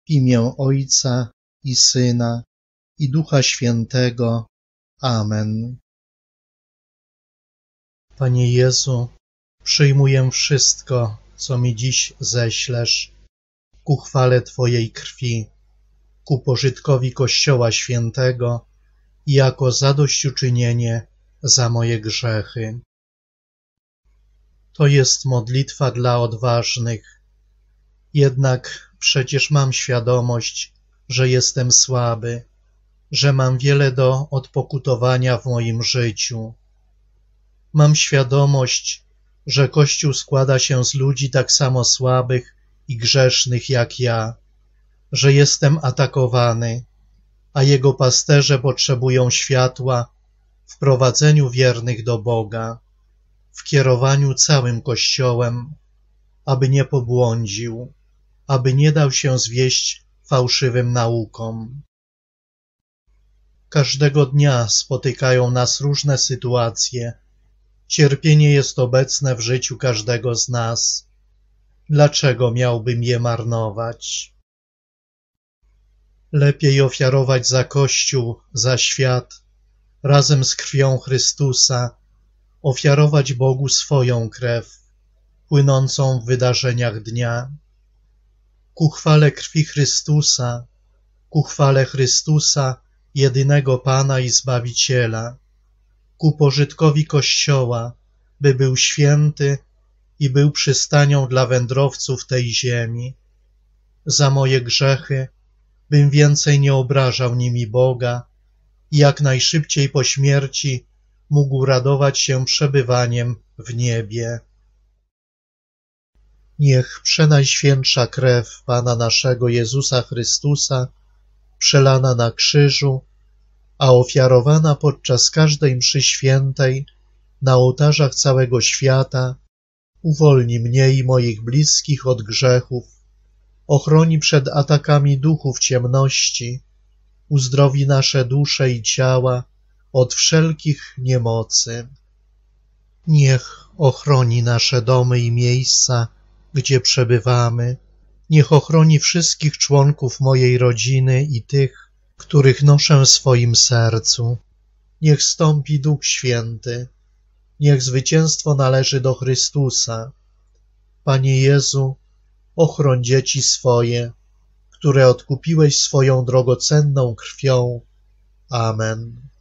W imię Ojca i Syna, i Ducha Świętego. Amen. Panie Jezu, przyjmuję wszystko, co mi dziś ześlesz, ku chwale Twojej krwi, ku pożytkowi Kościoła Świętego i jako zadośćuczynienie za moje grzechy. To jest modlitwa dla odważnych. Jednak przecież mam świadomość, że jestem słaby, że mam wiele do odpokutowania w moim życiu. Mam świadomość, że Kościół składa się z ludzi tak samo słabych i grzesznych jak ja, że jestem atakowany, a jego pasterze potrzebują światła w prowadzeniu wiernych do Boga, w kierowaniu całym Kościołem, aby nie pobłądził, aby nie dał się zwieść fałszywym naukom. Każdego dnia spotykają nas różne sytuacje. Cierpienie jest obecne w życiu każdego z nas. Dlaczego miałbym je marnować? Lepiej ofiarować za Kościół, za świat, razem z krwią Chrystusa, ofiarować Bogu swoją krew, płynącą w wydarzeniach dnia. Ku chwale krwi Chrystusa, ku chwale Chrystusa, jedynego Pana i Zbawiciela, ku pożytkowi Kościoła, by był święty i był przystanią dla wędrowców tej ziemi. Za moje grzechy, bym więcej nie obrażał nimi Boga i jak najszybciej po śmierci mógł radować się przebywaniem w niebie. Niech przenajświętsza krew Pana naszego Jezusa Chrystusa, przelana na krzyżu, a ofiarowana podczas każdej mszy świętej na ołtarzach całego świata, uwolni mnie i moich bliskich od grzechów, ochroni przed atakami duchów ciemności, uzdrowi nasze dusze i ciała od wszelkich niemocy. Niech ochroni nasze domy i miejsca, gdzie przebywamy, niech ochroni wszystkich członków mojej rodziny i tych, których noszę w swoim sercu. Niech stąpi Duch Święty, niech zwycięstwo należy do Chrystusa. Panie Jezu, ochroń dzieci swoje, które odkupiłeś swoją drogocenną krwią. Amen.